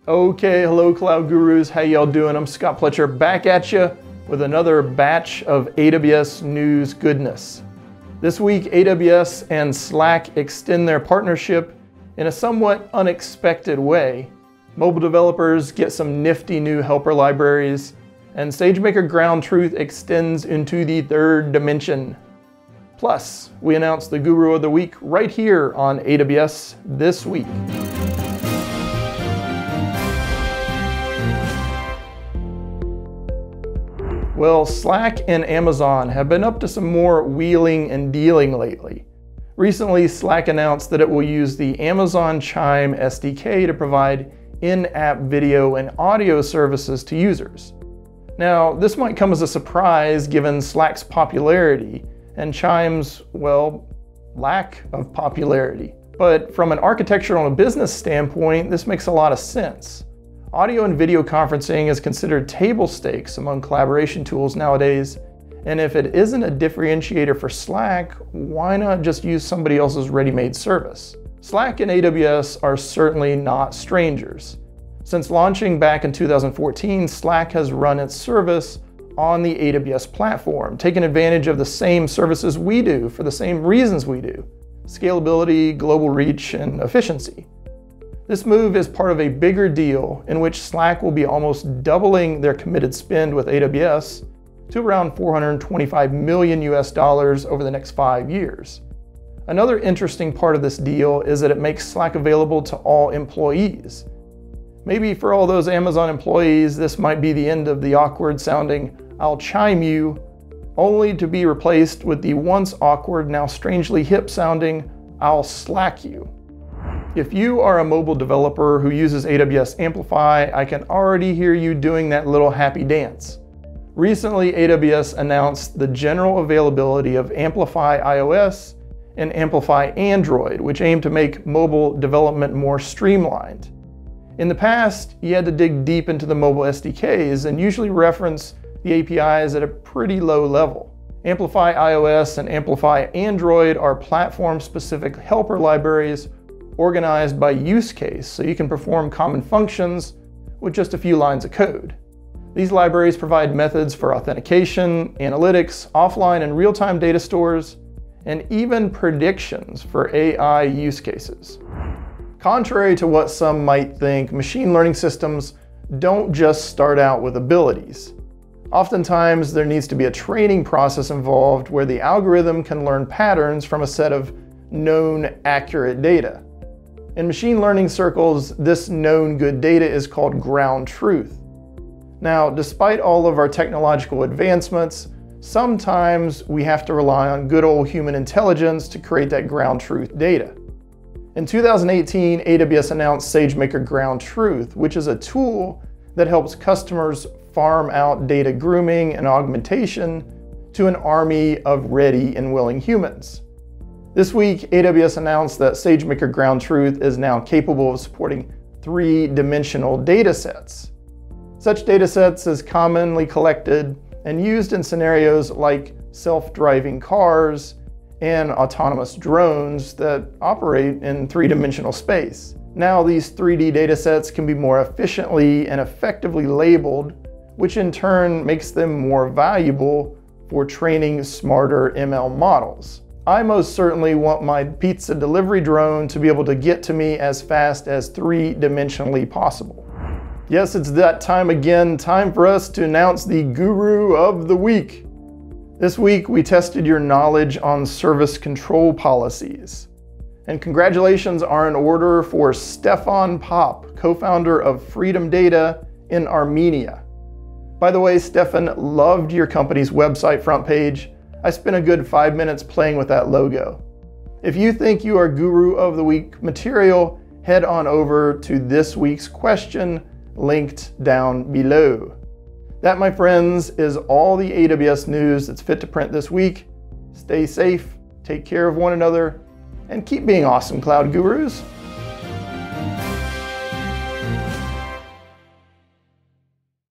Okay, hello Cloud Gurus, how y'all doing? I'm Scott Pletcher back at you with another batch of AWS news goodness. This week, AWS and Slack extend their partnership in a somewhat unexpected way. Mobile developers get some nifty new helper libraries, and SageMaker Ground Truth extends into the third dimension. Plus, we announced the Guru of the Week right here on AWS This Week. Well, Slack and Amazon have been up to some more wheeling and dealing lately. Recently, Slack announced that it will use the Amazon Chime SDK to provide in-app video and audio services to users. Now, this might come as a surprise given Slack's popularity and Chime's, well, lack of popularity. But from an architectural and a business standpoint, this makes a lot of sense. Audio and video conferencing is considered table stakes among collaboration tools nowadays, and if it isn't a differentiator for Slack, why not just use somebody else's ready-made service? Slack and AWS are certainly not strangers. Since launching back in 2014, Slack has run its service on the AWS platform, taking advantage of the same services we do for the same reasons we do: scalability, global reach, and efficiency. This move is part of a bigger deal in which Slack will be almost doubling their committed spend with AWS to around $425 million over the next 5 years. Another interesting part of this deal is that it makes Slack available to all employees. Maybe for all those Amazon employees, this might be the end of the awkward sounding "I'll chime you," only to be replaced with the once awkward, now strangely hip sounding "I'll Slack you." If you are a mobile developer who uses AWS Amplify, I can already hear you doing that little happy dance. Recently, AWS announced the general availability of Amplify iOS and Amplify Android, which aim to make mobile development more streamlined. In the past, you had to dig deep into the mobile SDKs and usually reference the APIs at a pretty low level. Amplify iOS and Amplify Android are platform-specific helper libraries organized by use case, so you can perform common functions with just a few lines of code. These libraries provide methods for authentication, analytics, offline and real-time data stores, and even predictions for AI use cases. Contrary to what some might think, machine learning systems don't just start out with abilities. Oftentimes, there needs to be a training process involved where the algorithm can learn patterns from a set of known accurate data. In machine learning circles, this known good data is called ground truth. Now, despite all of our technological advancements, sometimes we have to rely on good old human intelligence to create that ground truth data. In 2018, AWS announced SageMaker Ground Truth, which is a tool that helps customers farm out data grooming and augmentation to an army of ready and willing humans. This week, AWS announced that SageMaker Ground Truth is now capable of supporting three-dimensional data sets. Such data sets is commonly collected and used in scenarios like self-driving cars and autonomous drones that operate in three-dimensional space. Now, these 3D data sets can be more efficiently and effectively labeled, which in turn makes them more valuable for training smarter ML models. I most certainly want my pizza delivery drone to be able to get to me as fast as three-dimensionally possible. Yes, it's that time again, time for us to announce the Guru of the Week. This week, we tested your knowledge on service control policies. And congratulations are in order for Stefan Pop, co-founder of Freedom Data in Armenia. By the way, Stefan loved your company's website front page. I spent a good 5 minutes playing with that logo. If you think you are Guru of the Week material, head on over to this week's question linked down below. That, my friends, is all the AWS news that's fit to print this week. Stay safe, take care of one another, and keep being awesome, Cloud Gurus.